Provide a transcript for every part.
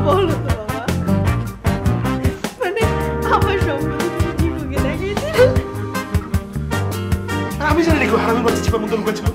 বলো তো বাবা, মানে আমার সম্পর্কে দীপুকে দেখাইছিল। আমি জানি নাকি হারামির বাচ্চা চিপার মতো লুকাচ্ছিল।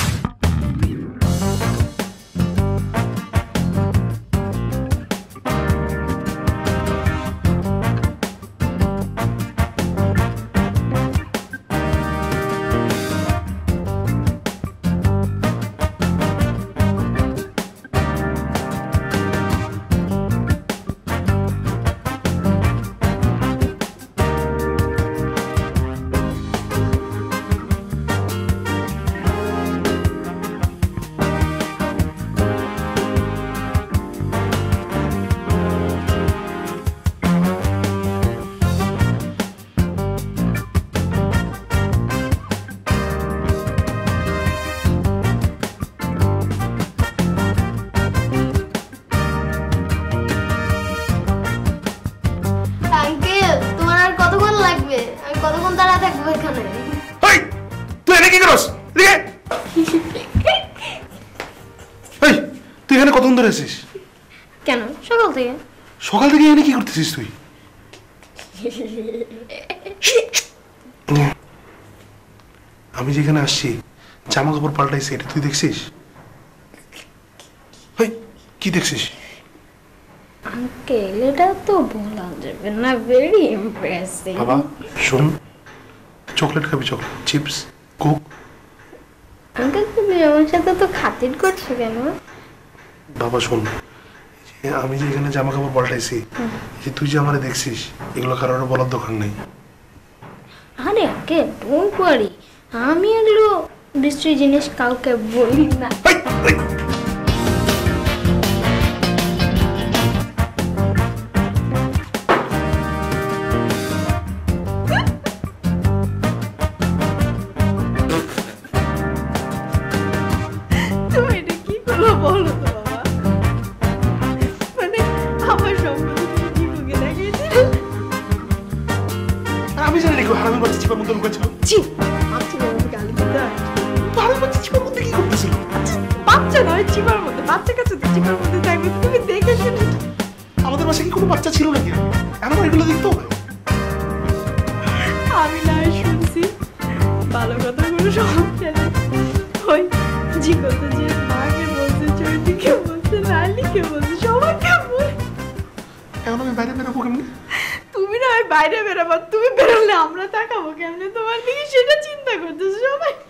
কতক্ষণ দাঁড়া থাকবো এখানে? তুই এনে কি করস? তুই এখানে কতক্ষণ ধরে আছিস? কেন সকাল থেকে? সকাল থেকে এনে কি করতেছিস তুই? আমি যেখানে আসছি জামা কাপড় পাল্টাইছে, এটা তুই দেখছিস? কি দেখছিস? আঙ্কেল এটা তো বলা যাবে না, ভেরি ইমপ্রেসিভ। বাবা শোন, চকলেট খাবি? Chocolate, chips, Coke? আঙ্কেল তুমি আমার সাথে তো খাতির করছো কেন? বাবা শোন, আমি যে এখানে জামা কাপড় পাল্টাইছি, যে তুই যে আমারে দেখছিস, এগুলো কারোর বলার দরকার নেই। আরে আঙ্কেল ডোন্ট ওয়ারি, আমি এগুলো বিশ্রী জিনিস কাউকে বলি না। তুমি এটা কি করলো বলো তো বাবা, মানে আমার সম্পর্কে দীপুকে দেখাইছিল। আমি জানি নাকি হারামির বাচ্চা চিপার মতো লুকাচ্ছিল। বাচ্চা নয়, চিপার মধ্যে, বাচ্চা কাছে তো চিপার মধ্যে থাকবে। তুমি দেখেছো আমাদের বাসায় কি কোনো বাচ্চা ছিল নাকি? এখন এগুলো দেখতে হবে? আমি না শুনছি ভালো কথাগুলো সব জানে। ওই জিকতে যে মাকে বলছে, চৈতিকে বলছে, লালিকে বলছে, সবাইকে বলছে। এখন আমি বাইরে বেরোবো কেমনি? তুমি না বাইরে বেরোবা, তুমি বেরোলে আমরা তাকাবো কেমনে তোমার দিকে, সেটা চিন্তা করতেছো সবাই।